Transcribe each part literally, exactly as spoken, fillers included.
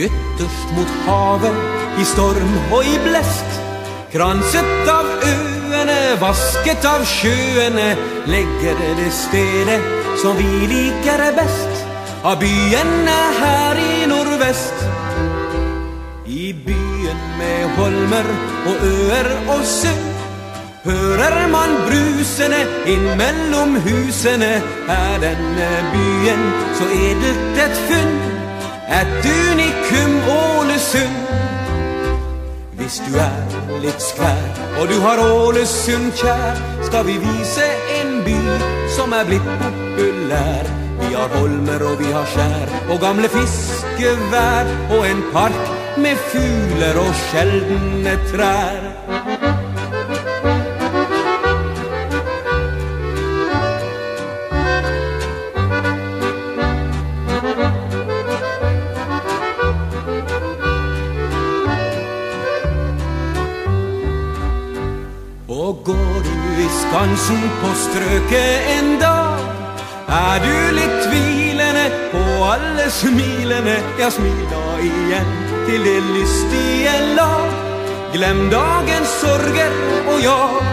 ytterst mot havet, i storm og i blest. Kranset av øene, vasket av sjøene, legger det stedet som vi liker best. Av byene her i nordvest. I byen med holmer og øer og sø, hører man brusene inn mellom husene. Er denne byen så edelt et funn, et unikum Ålesund. Hvis du er litt skvær og du har Ålesund kjær, skal vi vise en by som er blitt populær. Vi har holmer og vi har skjær og gamle fiskevær, og en park med fugler og sjeldne trær. Og går du i Skansen på strøket en dag, er du litt tvilende på alle smilene. Ja, smil da igjen til det lystige lag. Glem dagens sorger og jag.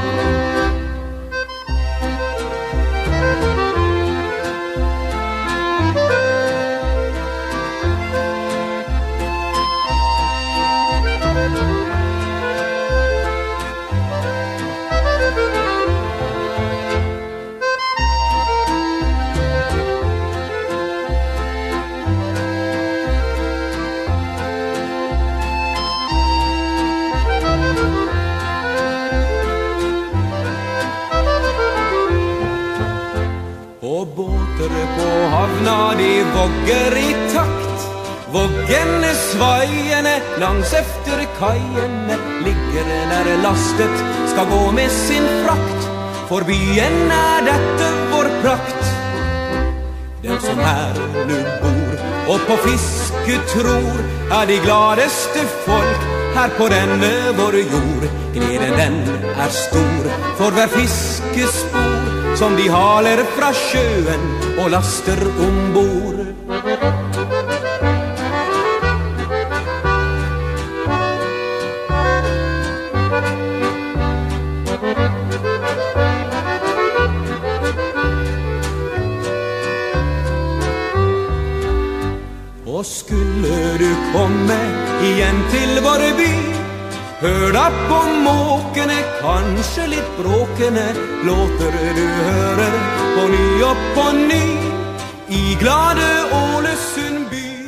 Og båter på havna, de vogger i takt. Voggene svaiende langs efter kaiene, ligger der lastet, skal gå med sin frakt. For byen er dette vår prakt. Den som her nu bor og på fiske tror, er de gladeste folk her på denne vår jord. Gleden den er stor for hver fiskespor som de haler fra sjøen og laster ombord. Og skulle du komme igjen til vår by, hør da på måkene, kanskje litt bråkene, låter du hører på ny og på ny, i glade Ålesund by.